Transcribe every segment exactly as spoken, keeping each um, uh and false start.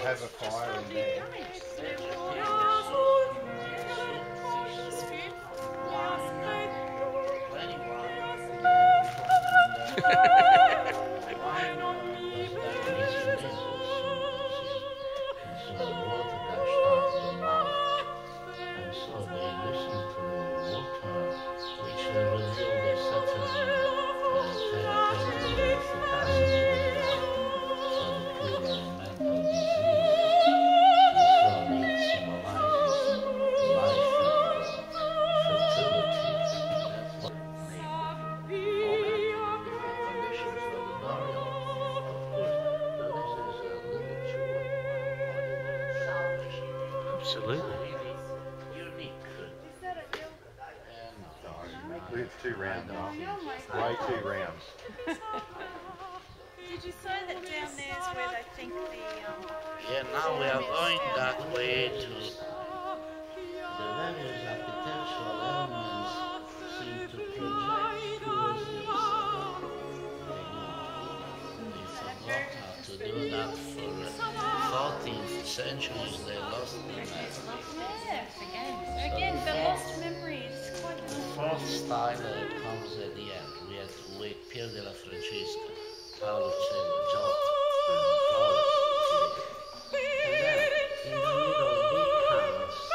have a fire in there. Absolutely. It's too round. Way too round. Did you say that down there is where they think the... Um, yeah, now we are going that way to... The various architectural elements seem to project towards the east. They forgot how to do that for the fourteenth century. They lost the map. yeah, again. Again, the lost memories. Quite The fourth style uh, comes at the end. We had to wait Pier della Francesca, Paolo Cello, Giotto, Paolo. And then in the middle we come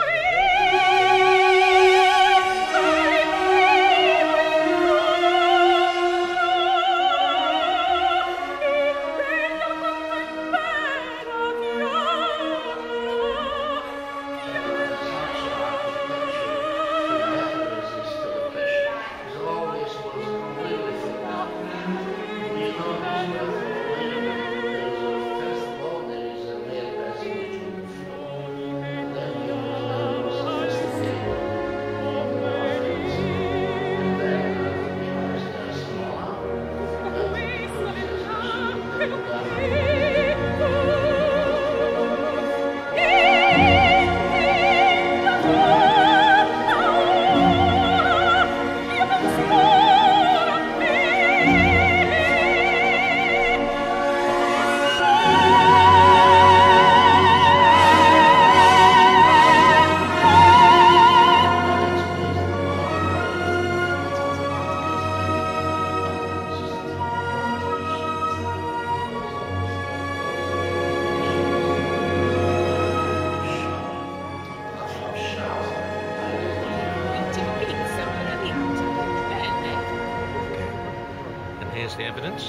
Here's the evidence.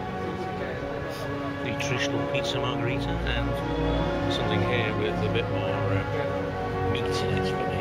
The traditional pizza margherita and something here with a bit more uh, meat in it.